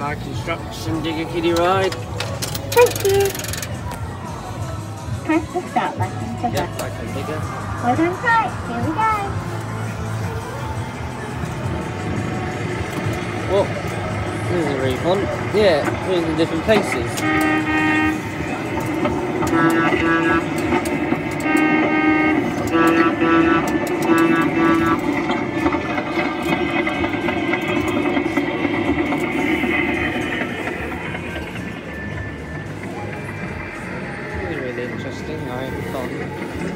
my construction digger kiddie ride. Thank you. Press the start button to Yep, I can digger. Well done, right, here we go. Oh, this is really fun. Yeah, we're in different places. Really interesting, I have fun.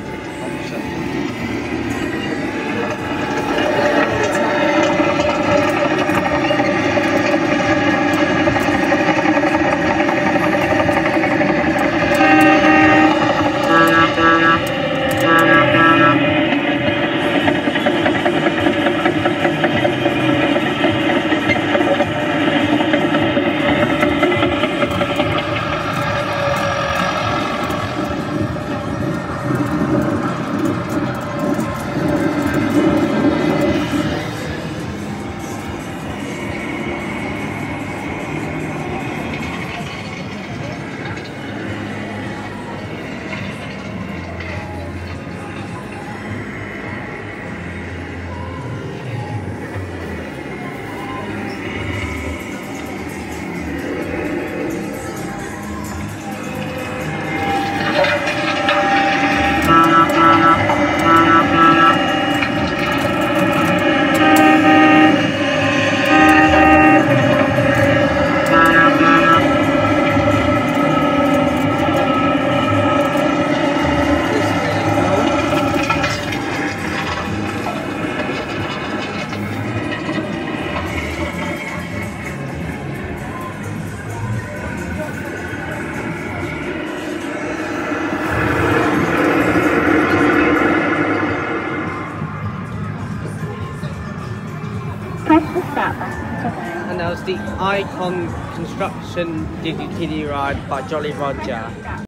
Press the start button to go. And that was the Icon Construction Digger Kiddie Ride by Jolly Roger.